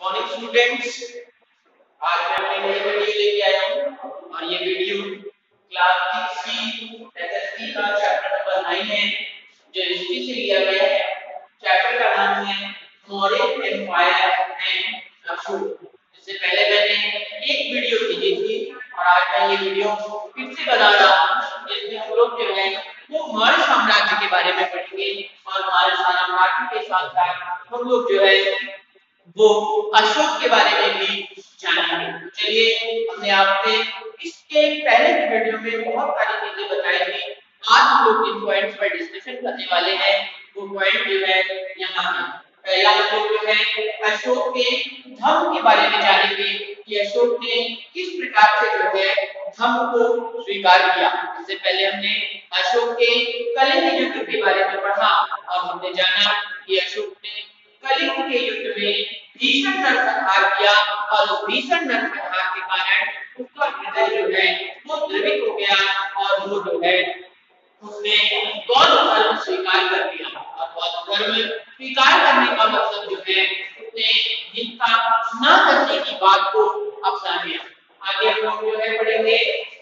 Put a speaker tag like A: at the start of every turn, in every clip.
A: Morning students, आज मैं अपनी नई वीडियो लेके आया हूँ और ये वीडियो क्लास 6 की एसएसटी का चैप्टर नंबर 9 है जो हिस्ट्री से लिया गया है। चैप्टर का नाम है मौर्य एम्पायर एंड अशोक। इससे पहले मैंने एक वीडियो की थी और आज मैं ये वीडियो फिर से बना रहा हूँ जिसमें हम लोग जो है वो मौर्य साम्राज्य के बारे में पढ़ेंगे और मौर्य साम्राज्य के साथ साथ हम लोग जो है वो अशोक के बारे में भी जानेंगे। चलिए, हमने आपसे इसके पहले की वीडियो में बहुत सारी चीजें बताई थी। आज हम लोग इन पॉइंट्स पर डिस्कशन करने वाले हैं। वो पॉइंट जो है यहाँ है। पहला हम लोग जो है अशोक के धर्म के बारे में जानेंगे कि अशोक ने किस प्रकार से जो है धर्म को स्वीकार किया। इससे पहले हमने अशोक के कलिंग युद्ध के बारे में पढ़ा और हमने जाना कि अशोक ने कलिंग के युद्ध में भीषण नरसंहार किया और उस भीषण नरसंहार के कारण उसका हृदय जो है वो द्रवित हो गया और वो जो है उसने बौद्ध धर्म स्वीकार कर लिया। और बौद्ध धर्म स्वीकार करने का मतलब जो है उसने हिंसा न करने की बात को अपना लिया। आगे हम लोग जो है पढ़ेंगे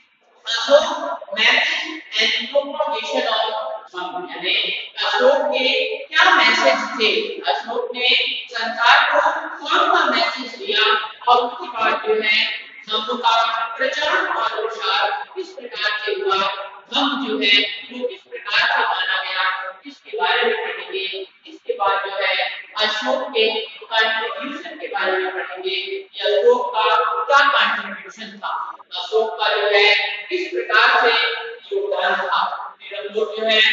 A: Ashoka message and propagation of dharma, यानी अशोक के क्या मैसेज थे, अशोक ने संसार को कौन सा मैसेज दिया और उसके बाद जो है धर्म का प्रचार और प्रसार किस प्रकार से हुआ, धर्म जो है वो किस प्रकार से माना गया, इसके बारे में पढ़ेंगे। इसके बाद जो है अशोक के कंट्रीब्यूशन के बारे में पढ़ेंगे कि अशोक का क्या कंट्रीब्यूशन था, अशोक का जो है किस प्रकार से योगदान था। फिर हम लोग जो है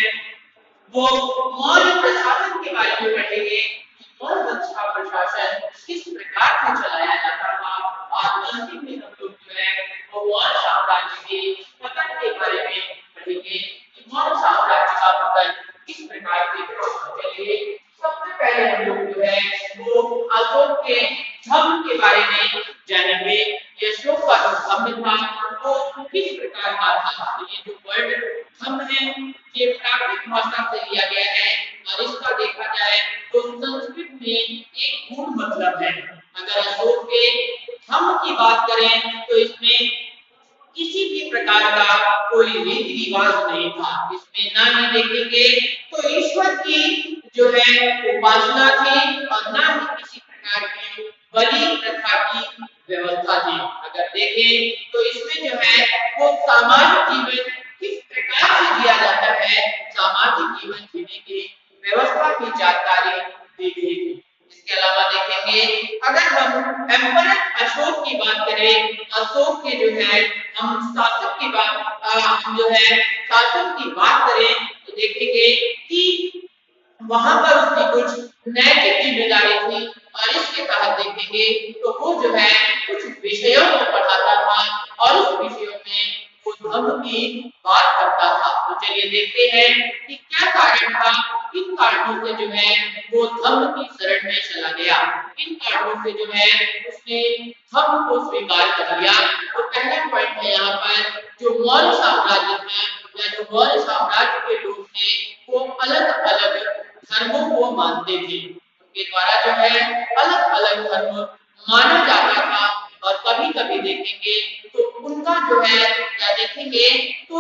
A: वो मौर्य प्रशासन के बारे में पढ़ेंगे, मौर्य वंश का प्रशासन किस प्रकार से चलाया जाता था और अंतिम में हम लोग जो है वो मौर्य साम्राज्य के पतन के बारे में पढ़ेंगे कि मौर्य साम्राज्य का पतन किस प्रकार से हुआ। चलिए, सबसे पहले हम लोग जो है वो अशोक के धर्म के बारे में जानेंगे। अशोक का जो धर्म था वो किस प्रकार का था। तो ये जो वर्ड धर्म है ये प्राकृत भाषा से लिया गया है और इसका देखा जाए तो संस्कृत में एक गुण मतलब है। अगर अशोक के धर्म की बात करें तो इसमें किसी भी प्रकार का कोई रीति रिवाज नहीं था। इसमें ना ही देखेंगे तो ईश्वर की जो है उपासना थी और ना ही किसी प्रकार की बलि प्रथा की व्यवस्था थी। अगर देखें तो इसमें जो है वो सामाजिक जीवन किस प्रकार से जिया जाता है, सामाजिक जीवन जीने की व्यवस्था की जानकारी दी गई थी। इसके अलावा देखेंगे अगर हम एम्परर अशोक की बात करें, अशोक के जो है हम शासक की बात हम जो है शासन की बात करें तो देखेंगे कि वहां पर उसकी कुछ नैतिक जिम्मेदारी थी और इसके तहत देखेंगे तो वो जो है कुछ विषयों को पढ़ाता था और उस विषयों में वो धर्म की बात करता था। तो चलिए देखते हैं कि क्या कारण था, किन कारणों से जो है वो धर्म की शरण में चला गया, किन कारणों से जो है उसने धर्म को स्वीकार कर लिया। तो पहला पॉइंट है यहाँ पर जो मौर्य साम्राज्य था या जो मौर्य साम्राज्य के लोग थे वो अलग अलग धर्मों को मानते थे। उनके द्वारा जो है अलग अलग धर्म माना जाता था और कभी कभी देखेंगे तो उनका जो है या देखेंगे तो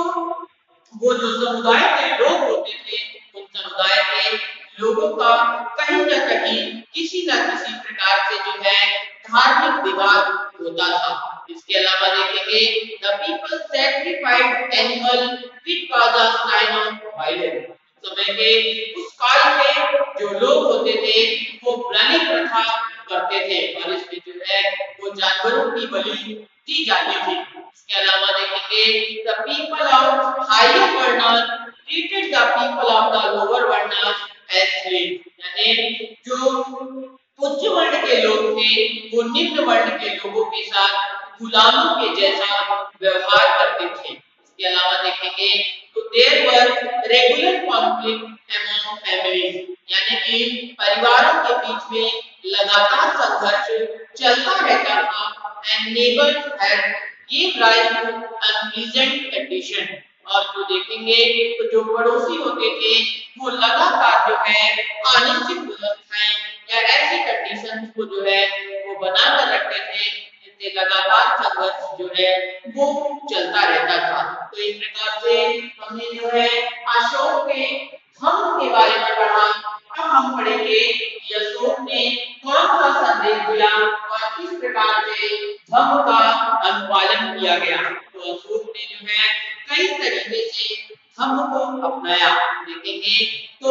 A: वो जो समुदाय के लोग होते थे उन समुदाय के लोगों का कहीं ना कहीं किसी न किसी प्रकार से जो है धार्मिक विवाद होता था। इसके अलावा देखेंगे the people sacrificed animal which was a sign of violence. समय के उस काल में जो लोग होते थे वो बलि प्रथा करते थे और इसमें जो है वो जानवरों की बलि दी जाती थी। इसके अलावा देखेंगे the people of higher varna treated the people of the lower varna as slave, यानी जो उच्च वर्ण के लोग थे वो निम्न वर्ण के लोगों के साथ गुलामों के जैसा व्यवहार करते थे। इसके अलावा देखेंगे तो there were regular conflict among families, यानी कि परिवारों के बीच में लगातार संघर्ष चलता रहता था। And neighbours had give rise to unpleasant condition, और जो देखेंगे तो जो पड़ोसी होते थे वो लगातार जो है अनिश्चित व्यवस्थाएं या ऐसी कंडीशंस को जो है वो बना कर रखते थे, जिससे लगातार संघर्ष जो है वो चलता रहता था। तो इस प्रकार से हमने जो है अशोक के धम्म के बारे में पढ़ा। अब हम पढ़ेंगे कि अशोक ने कौन सा संदेश दिया और किस प्रकार से धम्म का अनुपालन किया गया। तो अशोक ने जो है कई तरीके से धम्म को अपनाया। देखेंगे तो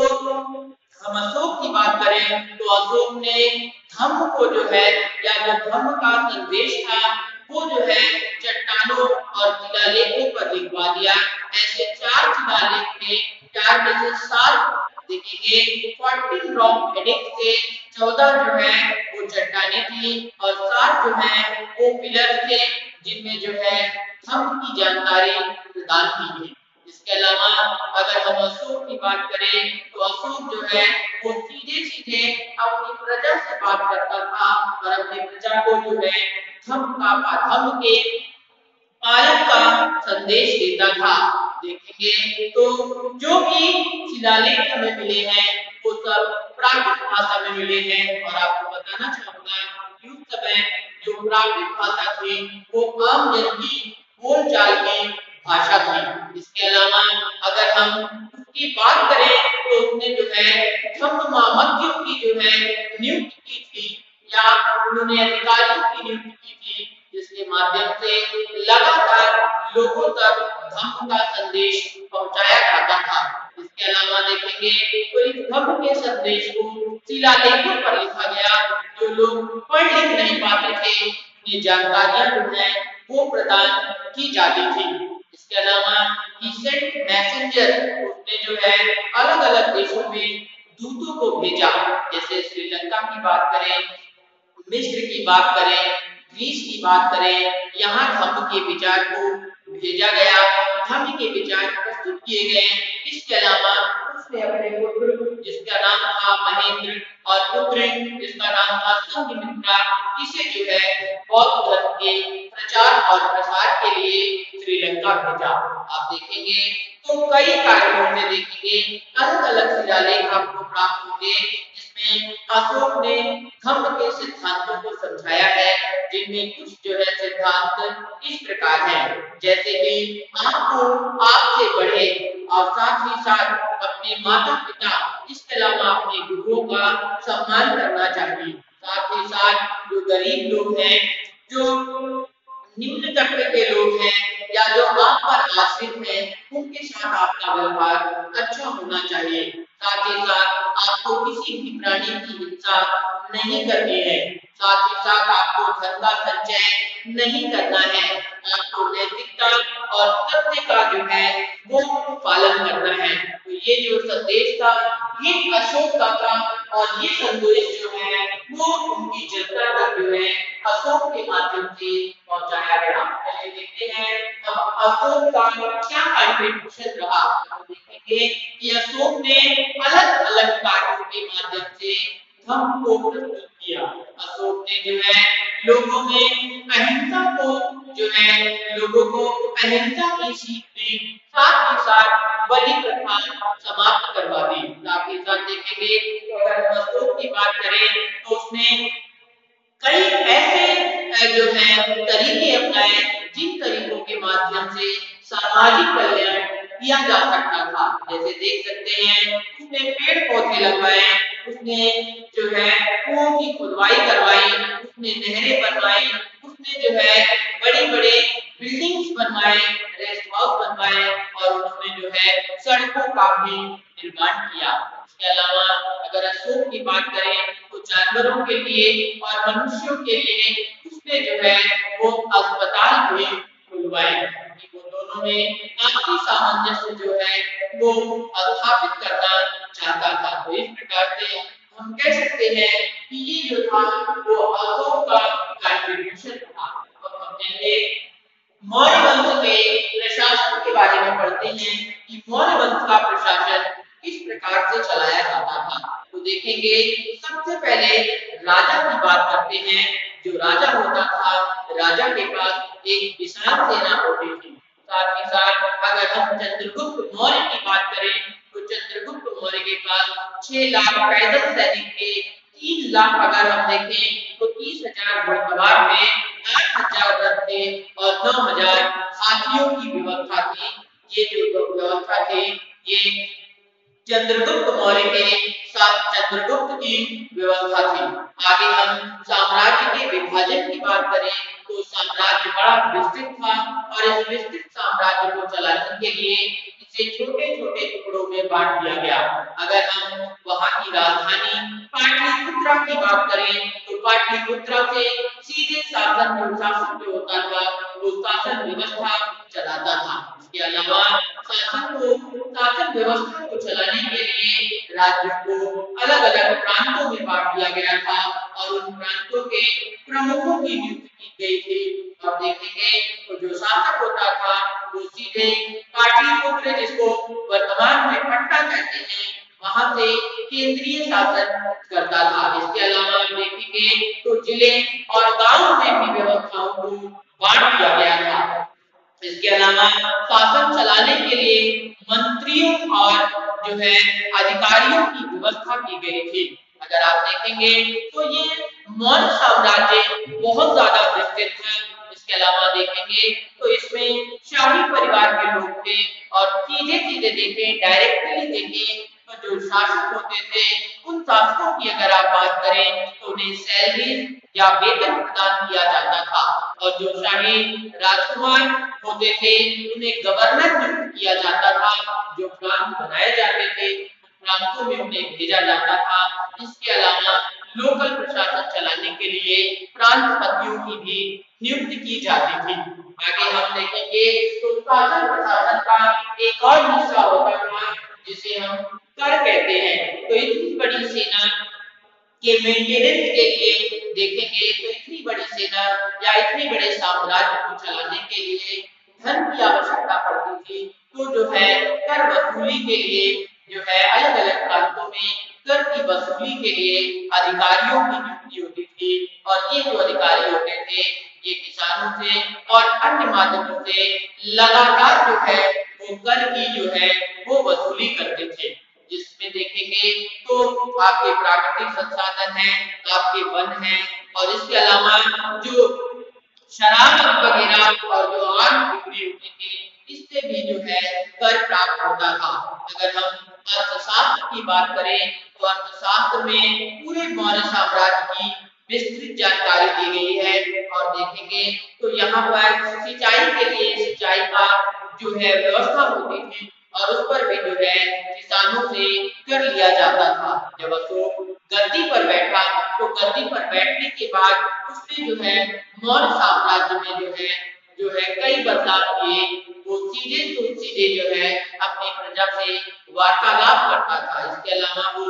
A: हम अशोक की बात करें तो अशोक ने धम्म को जो है या जो धम्म का संदेश था वो जो है चट्टानों और शिलालेखों पर लिखवा दिया। ऐसे 4 शिलालेख थे, 4 में से 7 देखेंगे 14 रॉक एडिक्ट थे, 14 जो है वो चट्टानें थी और 7 जो है वो पिलर थे, जिनमें जो है धम्म की जानकारी प्रदान की गई। इसके अलावा अगर हम अशोक की बात करें तो अशोक जो है वो सीधे अपनी प्रजा से बात करता था और अपनी प्रजा को जो है धम्म के पालन का संदेश देता था। देखेंगे तो जो भी शिलालेख हमें मिले हैं वो सब प्राकृत भाषा में मिले हैं और आपको बताना चाहूंगा कि उस समय जो प्राकृत भाषा थी वो आम जन की बोलचाल की भाषा थी। इसके अलावा अगर हम उसकी बात करें तो उसने जो है धम्म मामज्यों की जो है नियुक्ति की थी या उन्होंने अधिकारियों की नियुक्ति की थी, जिसके माध्यम से लगातार लोगों तक धम्म का संदेश पहुंचाया जाता था। इसके अलावा देखेंगे तो इस धम्म के संदेश को शिलालेखों पर लिखा गया। जो लोग पढ़ लिख नहीं पाते थे उन्हें जानकारियां जो है वो प्रदान की जाती थी। इसके अलावा सेंट मैसेंजर उसने जो है अलग अलग देशों में दूतों को भेजा। जैसे श्रीलंका की बात करें, मिस्र की बात करें, ग्रीस की बात करें, यहाँ धम्म के विचार को भेजा गया, धम्म के विचार प्रस्तुत किए गए। इसके अलावा उसने अपने पुत्र जिसका नाम था महेंद्र और पुत्र जिसका नाम था संघमित्रा, इसे जो है बौद्ध धर्म के प्रचार और प्रसार के लिए श्रीलंका भेजा। आप देखेंगे तो कई कारणों से देखेंगे अलग अलग शिलालेख आपको प्राप्त होंगे, जिसमें अशोक ने धम्म के सिद्धांतों को समझाया है, जिनमें कुछ जो है सिद्धांत इस प्रकार हैं, जैसे कि आपको आपसे बड़े और साथ ही साथ अपने माता पिता इसके अलावा अपने गुरुओं का सम्मान करना चाहिए। साथ ही साथ जो गरीब लोग हैं, जो निम्न तबके के लोग हैं या जो आप पर आश्रित हैं, उनके साथ आपका व्यवहार अच्छा होना चाहिए। साथ ही साथ आपको किसी भी प्राणी की हिंसा नहीं करनी है। साथ ही साथ आपको धन का संचय नहीं करना है। आपको नैतिकता और सत्य का जो है वो पालन करना है। तो ये जो संदेश था ये अशोक का था और ये संदेश जो है वो उनकी जनता तक जो है अशोक के माध्यम से पहुंचाया गया। चलिए देखते हैं अब अशोक का क्या कंट्रीब्यूशन रहा। देखेंगे कि अशोक ने अलग अलग कार्यों के माध्यम से धम्म को प्रस्तुत किया। अशोक ने जो है लोगों में अहिंसा को जो है लोगों को अहिंसा की सीख दी, साथ ही साथ बलि प्रथा समाप्त करवा दी। साथ ही साथ देखेंगे तो अगर हम अशोक की बात करें तो उसने कई ऐसे जो है तरीके अपनाए जिन तरीकों के माध्यम से सामाजिक कल्याण किया जा सकता था। जैसे देख सकते हैं उसने पेड़ पौधे लगवाए, उसने जो है कुओं की खुदवाई करवाई, उसने नहरें बनवाई, उसने जो है बड़े बड़े बिल्डिंग्स बनवाए, रेस्ट हाउस बनवाए और उसने जो है सड़कों का भी निर्माण किया। इसके अलावा अगर अशोक की बात करें तो जानवरों के लिए और मनुष्यों के लिए उसने जो है वो अस्पताल भी खुलवाए। वो दोनों में आपसी सामंजस्य जो है वो स्थापित करना चाहता था। तो इस प्रकार से हम कह सकते हैं कि ये जो था वो अशोक का कंट्रीब्यूशन था। अब हम चलिए मौर्य वंश के प्रशासन के बारे में पढ़ते हैं कि मौर्य वंश का प्रशासन किस प्रकार से चलाया जाता था। तो देखेंगे सबसे पहले राजा की बात करते हैं। जो राजा होता था, राजा के पास एक विशाल सेना होती थी। साथ ही साथ अगर हम चंद्रगुप्त मौर्य की बात करें तो चंद्रगुप्त मौर्य के पास 6 लाख पैदल सैनिक थे। 3 लाख अगर हम देखें तो 30,000 घुड़सवार थे, 8,000 रथ थे और 9,000 हाथियों की व्यवस्था थी। ये जो व्यवस्था थी ये चंद्रगुप्त मौर्य के साथ चंद्रगुप्त की व्यवस्था थी। आगे हम साम्राज्य के विभाजन की बात करें तो साम्राज्य बड़ा विस्तृत था और इस विस्तृत साम्राज्य को चलाने के लिए इसे छोटे-छोटे टुकड़ों में बांट दिया गया। अगर हम वहां की राजधानी पाटलिपुत्रा की बात करें तो पाटलिपुत्रा से सीधे शासन जो होता था वो शासन व्यवस्था चलाता था। इसके अलावा शासन व्यवस्था को चलाने के लिए राज्य को अलग-अलग प्रांतों में बांट दिया गया था और उन प्रांतों के प्रमुखों की नियुक्ति की गई थी। और देखेंगे तो जो शासक होता था वो सीधे पाटलिपुत्र जिसको वर्तमान में पटना कहते हैं वहां से केंद्रीय शासन करता था। इसके अलावा देखेंगे तो जिले और गांव में भी व्यवस्थाओं को बांट दिया गया था। इसके अलावा शासन चलाने के लिए मंत्रियों और जो है अधिकारियों की व्यवस्था की गई थी। अगर आप देखेंगे तो ये मौर्य साम्राज्य बहुत ज्यादा विस्तृत है। इसके अलावा देखेंगे तो इसमें शाही परिवार के लोग थे और सीधे-सीधे देखें डायरेक्टली देखें तो जो शासक होते थे उन शासकों की अगर आप बात करें तो उन्हें सैलरी या वेतन प्रदान किया जाता था और जो शाही राजकुमार होते थे उन्हें गवर्नर नियुक्त किया जाता था। जो प्रांत बनाए जाते थे प्रांतों में उन्हें भेजा जाता था। इसके अलावा लोकल प्रशासन चलाने के लिए प्रांतपतियों की भी नियुक्ति की जाती थी। आगे हम देखेंगे तो शासन प्रशासन का एक और हिस्सा होता था जिसे हम कर कहते हैं। तो इतनी बड़ी सेना के मेंटेनेंस के लिए देखेंगे तो इतनी बड़ी सेना या इतने बड़े साम्राज्य को चलाने के लिए धन की आवश्यकता पड़ती थी। तो जो है कर वसूली के लिए जो है अलग-अलग प्रांतों में कर की वसूली के लिए अधिकारियों की नियुक्ति होती थी और ये जो अधिकारी होते थे ये किसानों से और अन्य माध्यमों से लगातार जो है वो कर की जो है वो वसूली करते थे। जिसमें देखेंगे तो आपके प्राकृतिक संसाधन हैं, आपके वन हैं और इसके अलावा जो शराब वगैरह और जो आम बिक्री होती थी इससे भी जो है कर प्राप्त होता था। अगर हम अर्थशास्त्र की बात करें तो अर्थशास्त्र में पूरे मौर्य साम्राज्य की विस्तृत जानकारी दी गई है और देखेंगे तो यहाँ पर सिंचाई के लिए सिंचाई का जो है व्यवस्था होती थी और उस पर भी जो है किसानों से कर लिया जाता था। जब अशोक गद्दी पर बैठा तो गद्दी पर बैठने के बाद उसने जो है मौर्य साम्राज्य में जो है कई बदलाव किए। वो सीधे जो है अपनी प्रजा से वार्तालाप करता था। इसके अलावा वो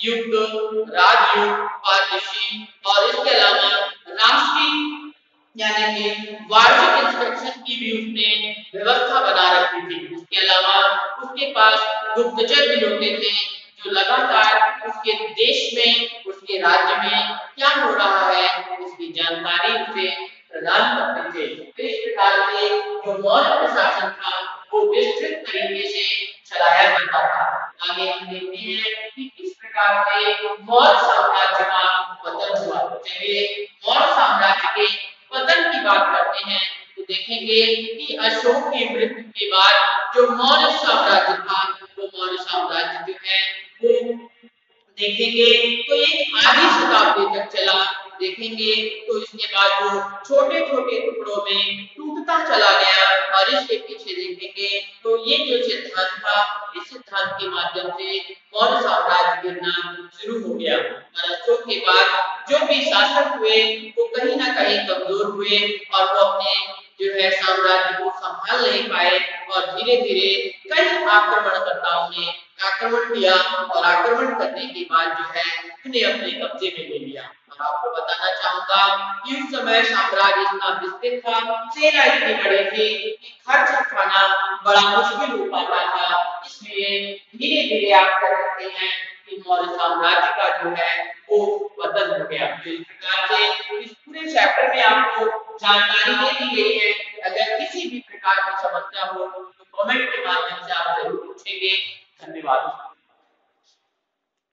A: युद्ध, राजयुद्ध, पारदर्शी और इसके अलावा राष्ट्रीय यानी कि वार्षिक इंस्पेक्शन की भी उसने व्यवस्था बना रखी थी। इसके अलावा उसके पास गुप्तचर भी होते थे जो लगातार उसके देश में उसके राज्य में क्या हो रहा है इसकी जानकारी उसे प्रदान करते थे। तो इस प्रकार से जो मौर्य प्रशासन था वो विस्तृत तरीके से चलाया जाता था। आगे हम देखते हैं कि किस प्रकार से मौर्य साम्राज्य का पतन हुआ। चलिए मौर्य साम्राज्य के पतन की बात करते हैं तो देखेंगे कि अशोक की मृत्यु के बाद जो मौर्य साम्राज्य था वो मौर्य साम्राज्य जो है वो देखेंगे तो एक आधी शताब्दी तक चला। देखेंगे तो इसके बाद वो छोटे-छोटे टुकड़ों में टूटता चला गया और इसके पीछे देखेंगे तो ये जो सिद्धांत था इस सिद्धांत के माध्यम से मौर्य साम्राज्य गिरना शुरू हो गया और अशोक के बाद जो भी शासक हुए वो कहीं ना कहीं कमजोर हुए और वो अपने जो है साम्राज्य को संभाल नहीं पाए और धीरे-धीरे कई आक्रमणकर्ताओं ने आक्रमण किया और आक्रमण करने के बाद जो है उन्हें अपने कब्जे में ले लिया। और आपको बताना चाहूंगा कि उस समय साम्राज्य इतना विस्तृत था, सेना इतनी बड़ी थी कि खर्च उठाना बड़ा मुश्किल हो पाता था। इसलिए धीरे-धीरे आप कह सकते हैं कि मौर्य साम्राज्य का जो है